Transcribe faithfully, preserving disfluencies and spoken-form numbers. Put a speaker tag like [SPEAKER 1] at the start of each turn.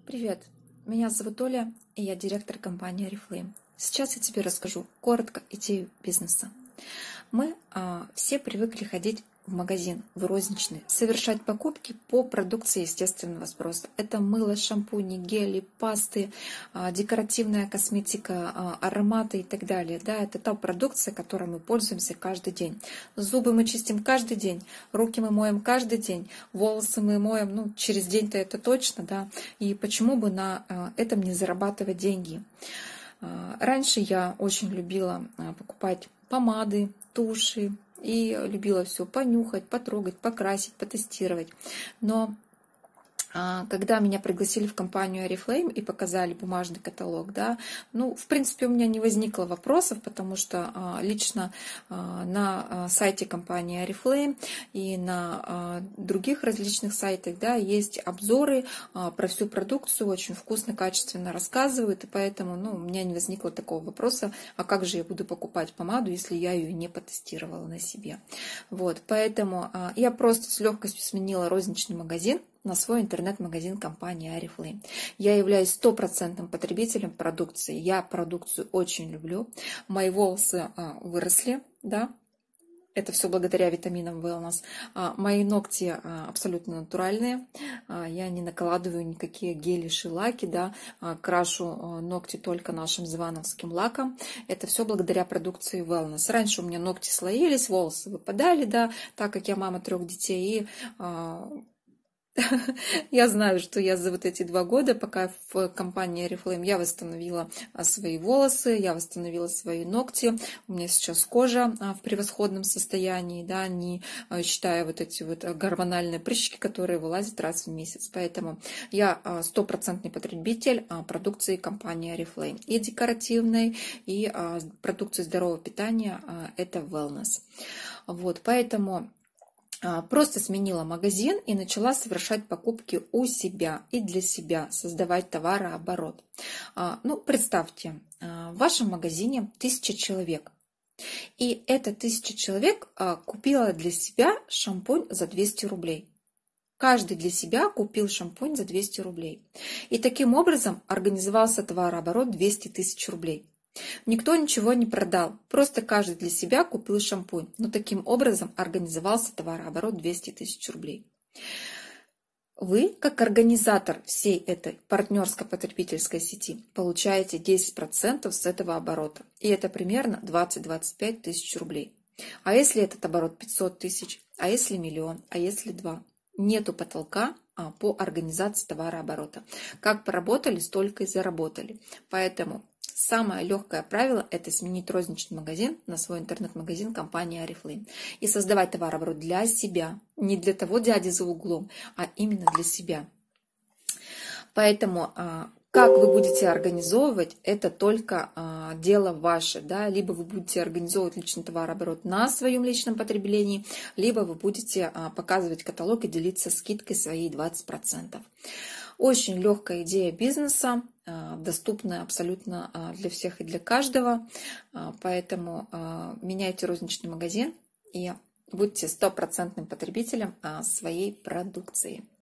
[SPEAKER 1] Привет, меня зовут Оля, и я директор компании Oriflame. Сейчас я тебе расскажу коротко идею бизнеса. Мы а, все привыкли ходить в магазин, в розничный, совершать покупки по продукции естественного спроса. Это мыло, шампуни, гели, пасты, а, декоративная косметика, а, ароматы и так далее. Да, это та продукция, которой мы пользуемся каждый день. Зубы мы чистим каждый день, руки мы моем каждый день, волосы мы моем, ну, через день-то это точно, да. И почему бы на а, этом не зарабатывать деньги? А, раньше я очень любила а, покупать помады, туши, и любила все понюхать, потрогать, покрасить, потестировать. Но а, когда меня пригласили в компанию Oriflame и показали бумажный каталог, да, ну, в принципе, у меня не возникло вопросов, потому что а, лично а, на а, сайте компании Oriflame и на а, других различных сайтах, да, есть обзоры а, про всю продукцию, очень вкусно, качественно рассказывают, и поэтому, ну, у меня не возникло такого вопроса, а как же я буду покупать помаду, если я ее не потестировала на себе. Вот, поэтому а, я просто с легкостью сменила розничный магазин на свой интернет-магазин компании Oriflame. Я являюсь стопроцентным потребителем продукции. Я продукцию очень люблю. Мои волосы а, выросли, да. Это все благодаря витаминам Wellness. А, мои ногти а, абсолютно натуральные. А, я не накладываю никакие гели, шелаки, да. А, крашу а, ногти только нашим звановским лаком. Это все благодаря продукции Wellness. Раньше у меня ногти слоились, волосы выпадали, да, так как я мама трех детей, и а, я знаю, что я за вот эти два года, пока в компании Oriflame, я восстановила свои волосы, я восстановила свои ногти. У меня сейчас кожа в превосходном состоянии, да, не считая вот эти вот гормональные прыщики, которые вылазят раз в месяц. Поэтому я стопроцентный потребитель продукции компании Oriflame. И декоративной, и продукции здорового питания – это Wellness. Вот, поэтому просто сменила магазин и начала совершать покупки у себя и для себя, создавать товарооборот. Ну, представьте, в вашем магазине тысяча человек. И эта тысяча человек купила для себя шампунь за двести рублей. Каждый для себя купил шампунь за двести рублей. И таким образом организовался товарооборот двести тысяч рублей. Никто ничего не продал, просто каждый для себя купил шампунь, но таким образом организовался товарооборот двести тысяч рублей. Вы, как организатор всей этой партнерско-потребительской сети, получаете десять процентов с этого оборота, и это примерно двадцать-двадцать пять тысяч рублей. А если этот оборот пятьсот тысяч, а если миллион, а если два? Нету потолка по организации товарооборота. Как поработали, столько и заработали. Поэтому самое легкое правило – это сменить розничный магазин на свой интернет-магазин компании Oriflame и создавать товарооборот для себя, не для того дяди за углом, а именно для себя. Поэтому как вы будете организовывать, это только а, дело ваше, да, либо вы будете организовывать личный товарооборот на своем личном потреблении, либо вы будете а, показывать каталог и делиться скидкой своей двадцать процентов. Очень легкая идея бизнеса, а, доступная абсолютно а, для всех и для каждого, а, поэтому а, меняйте розничный магазин и будьте стопроцентным потребителем а, своей продукции.